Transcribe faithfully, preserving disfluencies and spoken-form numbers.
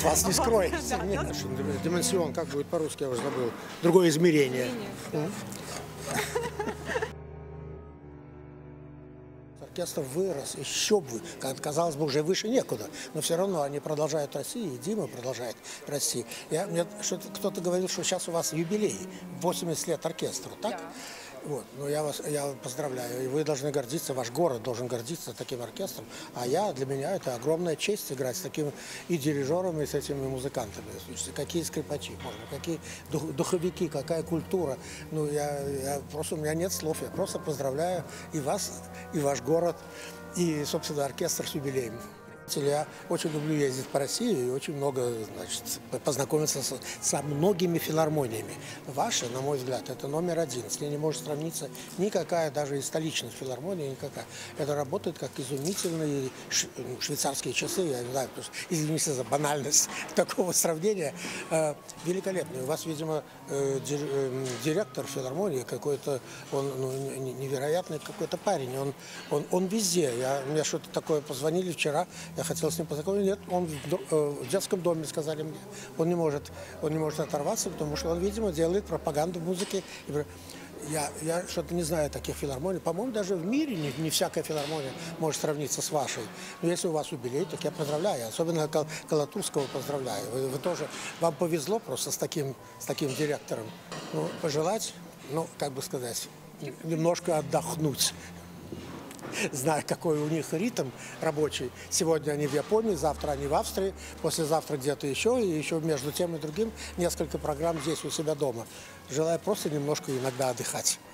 от вас не скроется. Дименсион, как будет по-русски, я уже забыл. Другое измерение. Оркестр вырос, еще бы, казалось бы, уже выше некуда, но все равно они продолжают расти, и Дима продолжает расти. Я, мне кто-то говорил, что сейчас у вас юбилей, восемьдесят лет оркестру, так? Да. Вот, ну я вас, я поздравляю, и вы должны гордиться, ваш город должен гордиться таким оркестром, а я, для меня это огромная честь играть с таким и дирижером, и с этими музыкантами. Слушайте, какие скрипачи, можно, какие дух, духовики, какая культура. Ну, я, я просто, у меня нет слов, я просто поздравляю и вас, и ваш город, и, собственно, оркестр с юбилеем. Я очень люблю ездить по России и очень много, значит, познакомиться с, со многими филармониями. Ваша, на мой взгляд, это номер один. С ней не может сравниться никакая, даже и столичная филармония, никакая. Это работает как изумительные швейцарские часы. Я не знаю, извините за банальность такого сравнения. Великолепный. У вас, видимо, директор филармонии какой-то, он ну, невероятный какой-то парень. Он, он, он везде. Я, мне что-то такое позвонили вчера. Я хотел с ним познакомиться. Нет, он в, в детском доме, сказали мне. Он не может, он не может оторваться, потому что он, видимо, делает пропаганду музыки. Я, я что-то не знаю таких филармоний. По-моему, даже в мире не, не всякая филармония может сравниться с вашей. Но если у вас юбилей, так я поздравляю. Особенно Кал Калатурского поздравляю. Вы, вы тоже, вам повезло просто с таким, с таким директором. Ну, пожелать, ну, как бы сказать, немножко отдохнуть. Зная, какой у них ритм рабочий. Сегодня они в Японии, завтра они в Австрии, послезавтра где-то еще, и еще между тем и другим несколько программ здесь у себя дома. Желаю просто немножко иногда отдыхать.